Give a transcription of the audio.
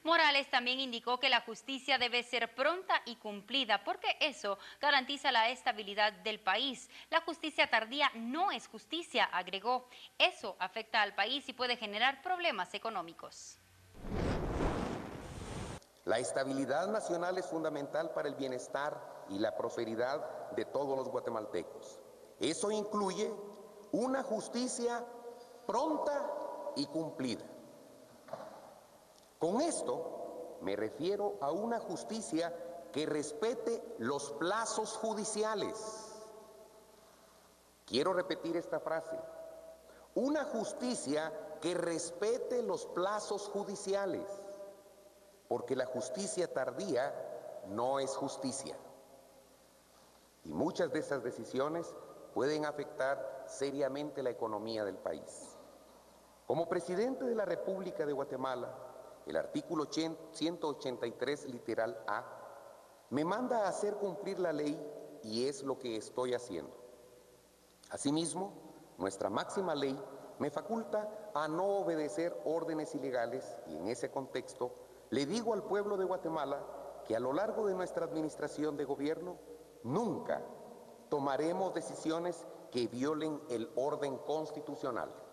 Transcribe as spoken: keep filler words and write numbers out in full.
Morales también indicó que la justicia debe ser pronta y cumplida porque eso garantiza la estabilidad del país. La justicia tardía no es justicia, agregó. Eso afecta al país y puede generar problemas económicos. La estabilidad nacional es fundamental para el bienestar y la prosperidad de todos los guatemaltecos. Eso incluye una justicia pronta y cumplida. Con esto me refiero a una justicia que respete los plazos judiciales. Quiero repetir esta frase. Una justicia que respete los plazos judiciales, porque la justicia tardía no es justicia. Y muchas de esas decisiones pueden afectar seriamente la economía del país. Como presidente de la República de Guatemala, el artículo ciento ochenta y tres, literal A, me manda a hacer cumplir la ley y es lo que estoy haciendo. Asimismo, nuestra máxima ley me faculta a no obedecer órdenes ilegales y en ese contexto le digo al pueblo de Guatemala que a lo largo de nuestra administración de gobierno nunca tomaremos decisiones que violen el orden constitucional.